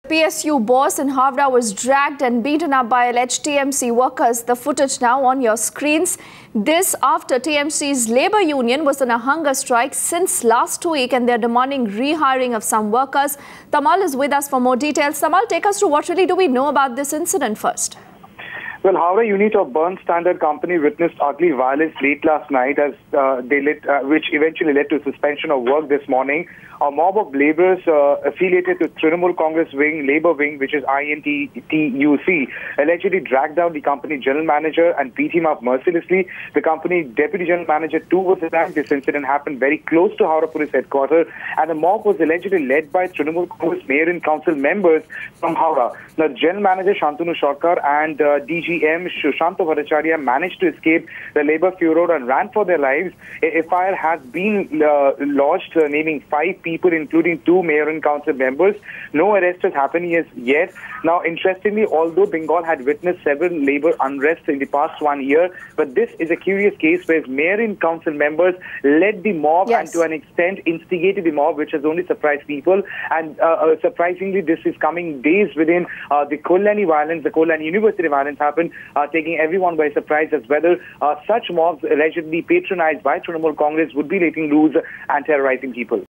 PSU boss in Howrah was dragged and beaten up by alleged TMC workers. The footage now on your screens. This after TMC's labor union was on a hunger strike since last week and they're demanding rehiring of some workers. Tamal is with us for more details. Tamal, take us through what really do we know about this incident first? Well, Howrah unit of Burns Standard Company witnessed ugly violence late last night as which eventually led to suspension of work this morning. A mob of laborers affiliated to Trinamool Congress wing, Labour wing, which is INTTUC, allegedly dragged down the company general manager and beat him up mercilessly. The company deputy general manager too was attacked. This incident happened very close to Howrah Police headquarters, and the mob was allegedly led by Trinamool Congress mayor and council members from Howrah. Now, general manager Shantanu Sarkar and DGM Sushanta Bhattacharya managed to escape the labor furor and ran for their lives. A fire has been lodged, naming 5 people, including 2 mayor and council members. No arrest has happened yet. Now, interestingly, although Bengal had witnessed several labor unrest in the past 1 year, but this is a curious case where mayor and council members led the mob and to an extent instigated the mob, which has only surprised people. And surprisingly, this is coming days within the Kolani violence, the Kolani University violence happened, taking everyone by surprise as whether such mobs allegedly patronized by Trinamool Congress would be letting loose and terrorizing people.